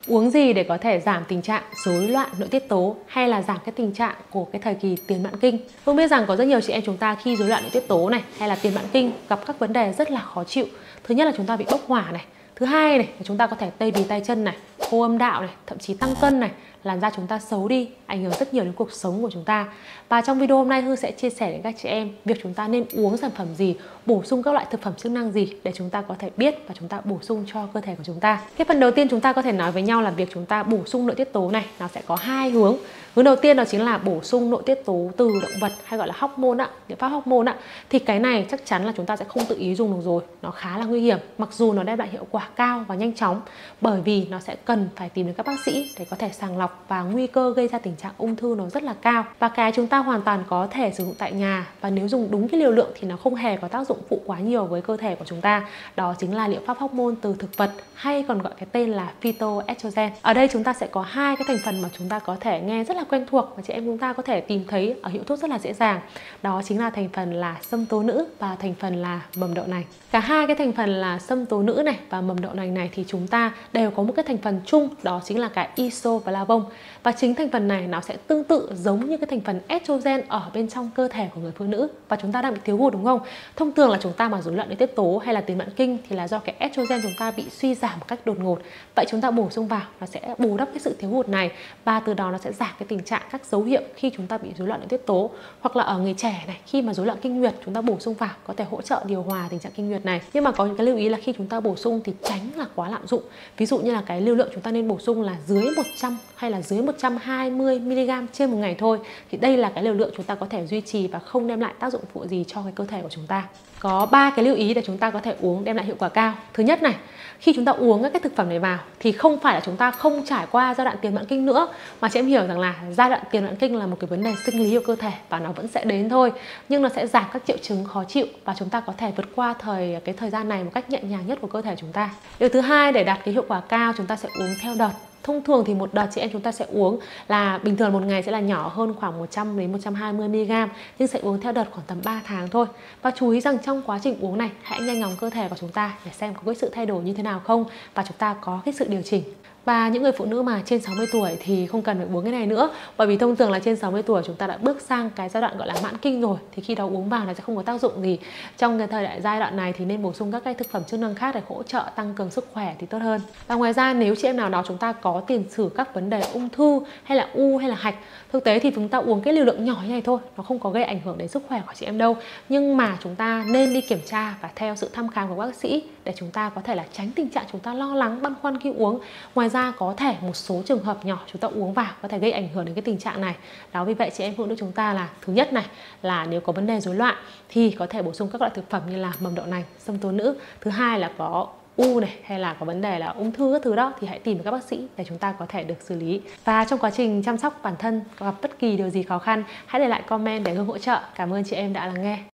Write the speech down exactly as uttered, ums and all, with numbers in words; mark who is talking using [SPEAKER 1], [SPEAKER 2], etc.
[SPEAKER 1] Uống gì để có thể giảm tình trạng rối loạn nội tiết tố hay là giảm cái tình trạng của cái thời kỳ tiền mãn kinh? Không biết rằng có rất nhiều chị em chúng ta khi rối loạn nội tiết tố này hay là tiền mãn kinh gặp các vấn đề rất là khó chịu. Thứ nhất là chúng ta bị bốc hỏa này. Thứ hai này là chúng ta có thể tê bì tay chân này, khô âm đạo này, thậm chí tăng cân này, làn da chúng ta xấu đi, ảnh hưởng rất nhiều đến cuộc sống của chúng ta. Và trong video hôm nay Hương sẽ chia sẻ đến các chị em việc chúng ta nên uống sản phẩm gì, bổ sung các loại thực phẩm chức năng gì để chúng ta có thể biết và chúng ta bổ sung cho cơ thể của chúng ta. Cái phần đầu tiên chúng ta có thể nói với nhau là việc chúng ta bổ sung nội tiết tố này nó sẽ có hai hướng. Hướng đầu tiên đó chính là bổ sung nội tiết tố từ động vật hay gọi là hormone ạ, liệu pháp hormone ạ. Thì cái này chắc chắn là chúng ta sẽ không tự ý dùng được rồi, nó khá là nguy hiểm. Mặc dù nó đem lại hiệu quả cao và nhanh chóng, bởi vì nó sẽ cần phải tìm đến các bác sĩ để có thể sàng lọc và nguy cơ gây ra tình trạng ung thư nó rất là cao. Và cái chúng ta hoàn toàn có thể sử dụng tại nhà, và nếu dùng đúng cái liều lượng thì nó không hề có tác dụng phụ quá nhiều với cơ thể của chúng ta. Đó chính là liệu pháp hormone từ thực vật, hay còn gọi cái tên là phytoestrogen. Ở đây chúng ta sẽ có hai cái thành phần mà chúng ta có thể nghe rất là quen thuộc và chị em chúng ta có thể tìm thấy ở hiệu thuốc rất là dễ dàng. Đó chính là thành phần là sâm tố nữ và thành phần là mầm đậu nành. Cả hai cái thành phần là sâm tố nữ này và mầm đậu nành này thì chúng ta đều có một cái thành phần chung, đó chính là cái isoflavone. Và chính thành phần này nó sẽ tương tự giống như cái thành phần estrogen ở bên trong cơ thể của người phụ nữ, và chúng ta đang bị thiếu hụt đúng không? Thông thường là chúng ta mà rối loạn nội tiết tố hay là tiền mãn kinh thì là do cái estrogen chúng ta bị suy giảm một cách đột ngột. Vậy chúng ta bổ sung vào nó sẽ bù đắp cái sự thiếu hụt này, và từ đó nó sẽ giảm cái tình trạng các dấu hiệu khi chúng ta bị rối loạn nội tiết tố. Hoặc là ở người trẻ này, khi mà rối loạn kinh nguyệt chúng ta bổ sung vào có thể hỗ trợ điều hòa tình trạng kinh nguyệt này. Nhưng mà có những cái lưu ý là khi chúng ta bổ sung thì tránh là quá lạm dụng. Ví dụ như là cái lưu lượng chúng ta nên bổ sung là dưới một trăm hay là dưới một trăm hai mươi mi li gam trên một ngày thôi. Thì đây là cái liều lượng chúng ta có thể duy trì và không đem lại tác dụng phụ gì cho cái cơ thể của chúng ta. Có ba cái lưu ý để chúng ta có thể uống đem lại hiệu quả cao. Thứ nhất này, khi chúng ta uống các cái thực phẩm này vào thì không phải là chúng ta không trải qua giai đoạn tiền mãn kinh nữa, mà chị em hiểu rằng là giai đoạn tiền mãn kinh là một cái vấn đề sinh lý của cơ thể và nó vẫn sẽ đến thôi, nhưng nó sẽ giảm các triệu chứng khó chịu và chúng ta có thể vượt qua thời cái thời gian này một cách nhẹ nhàng nhất của cơ thể chúng ta. Điều thứ hai, để đạt cái hiệu quả cao chúng ta sẽ uống theo đợt. Thông thường thì một đợt chị em chúng ta sẽ uống là bình thường một ngày sẽ là nhỏ hơn khoảng một trăm đến một trăm hai mươi mi li gam, nhưng sẽ uống theo đợt khoảng tầm ba tháng thôi. Và chú ý rằng trong quá trình uống này hãy nghe ngóng cơ thể của chúng ta để xem có cái sự thay đổi như thế nào không, và chúng ta có cái sự điều chỉnh. Và những người phụ nữ mà trên sáu mươi tuổi thì không cần phải uống cái này nữa, bởi vì thông thường là trên sáu mươi tuổi chúng ta đã bước sang cái giai đoạn gọi là mãn kinh rồi, thì khi đó uống vào nó sẽ không có tác dụng gì. Trong cái thời đại giai đoạn này thì nên bổ sung các cái thực phẩm chức năng khác để hỗ trợ tăng cường sức khỏe thì tốt hơn. Và ngoài ra, nếu chị em nào đó chúng ta có tiền sử các vấn đề ung thư hay là u hay là hạch, thực tế thì chúng ta uống cái liều lượng nhỏ như này thôi, nó không có gây ảnh hưởng đến sức khỏe của chị em đâu. Nhưng mà chúng ta nên đi kiểm tra và theo sự thăm khám của bác sĩ để chúng ta có thể là tránh tình trạng chúng ta lo lắng băn khoăn khi uống. Ngoài ra có thể một số trường hợp nhỏ chúng ta uống vào có thể gây ảnh hưởng đến cái tình trạng này. Đó, vì vậy chị em phụ nữ chúng ta là thứ nhất này là nếu có vấn đề rối loạn thì có thể bổ sung các loại thực phẩm như là mầm đậu nành, sâm tố nữ. Thứ hai là có u này hay là có vấn đề là ung thư các thứ đó thì hãy tìm các bác sĩ để chúng ta có thể được xử lý. Và trong quá trình chăm sóc bản thân gặp bất kỳ điều gì khó khăn, hãy để lại comment để Hương hỗ trợ. Cảm ơn chị em đã lắng nghe.